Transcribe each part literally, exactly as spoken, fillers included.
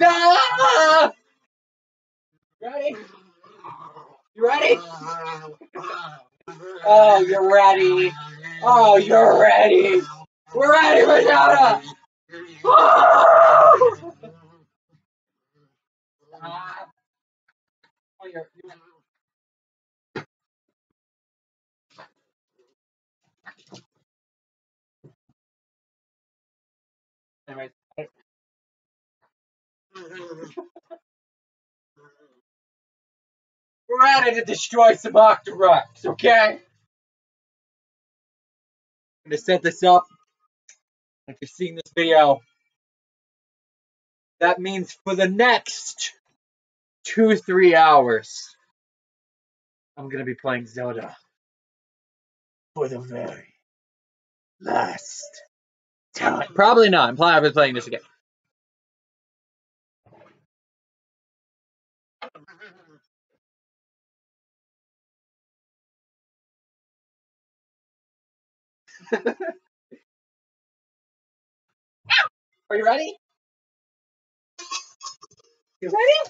No! Ready? You ready? Oh, you're ready. Oh, you're ready. We're ready for Zelda. Oh, you're, you're... Anyways. We're ready to destroy some Octoroks, okay? I'm gonna set this up. If you've seen this video, that means for the next two, three hours, I'm gonna be playing Zelda for the very last time. Probably not. I'm probably playing this again. Are you ready? You ready?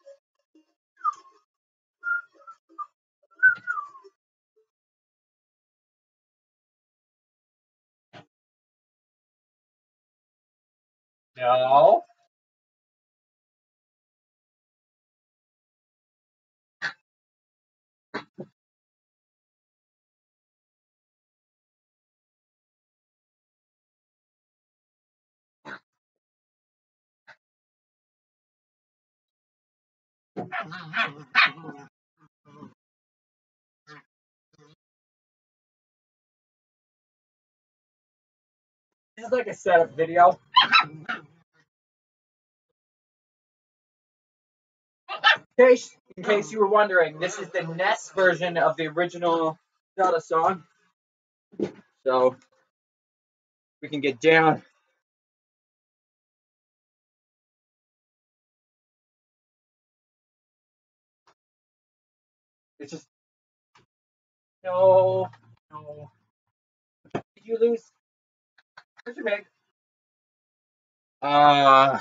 No. This is like a setup video. In case, in case you were wondering, this is the N E S version of the original Zelda song. So we can get down. It's just no, no. Did you lose? Where's your bag? Uh.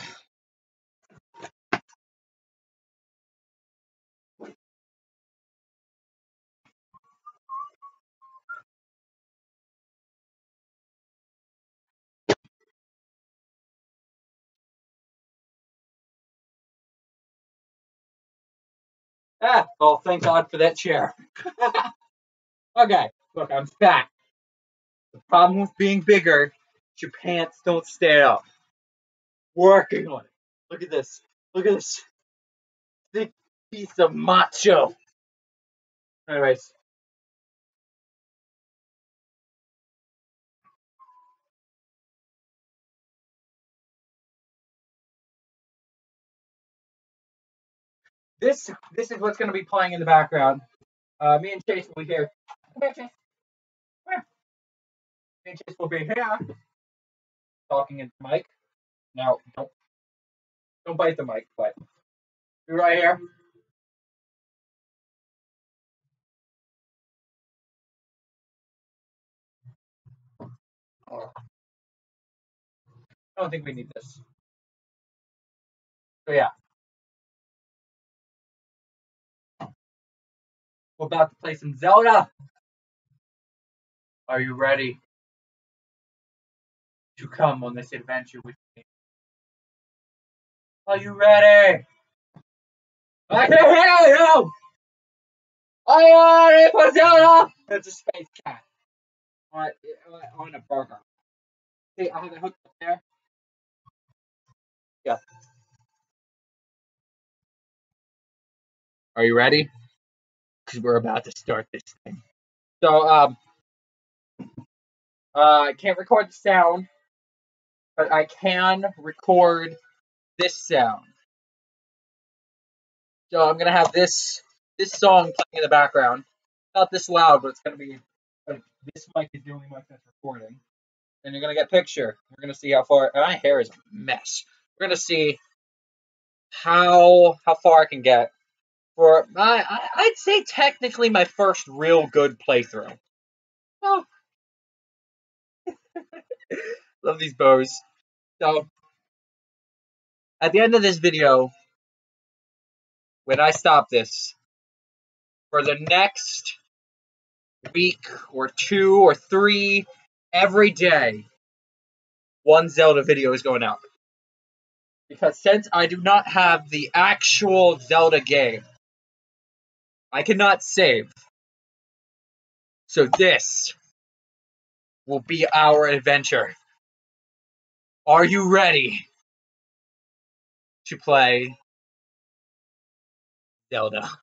Ah, well, thank God for that chair. Okay, look, I'm fat. The problem with being bigger is your pants don't stay up. Working on it. Look at this. Look at this thick piece of macho. Anyways. This this is what's going to be playing in the background. Uh, me and Chase will be here. Come here, Chase. Come here. Me and Chase will be here. Talking into the mic. Now, don't, don't bite the mic, but be right here. Oh. I don't think we need this. So yeah. We're about to play some Zelda. Are you ready to come on this adventure with me? Are you ready? I can hear you! Are you ready for Zelda? It's a space cat. On, on a burger. See, I have it hooked up there. Yeah. Are you ready? Because we're about to start this thing. So, um, uh, I can't record the sound, but I can record this sound. So I'm gonna have this this song playing in the background. Not this loud, but it's gonna be like this mic is the only mic that's recording. And you're gonna get a picture. We're gonna see how far. My hair is a mess. We're gonna see how how far I can get for my. I, I'd say technically my first real good playthrough. Oh, love these bows. So At the end of this video, when I stop this, for the next week or two or three, every day, one Zelda video is going out. Because since I do not have the actual Zelda game, I cannot save. So this will be our adventure. Are you ready to play Zelda?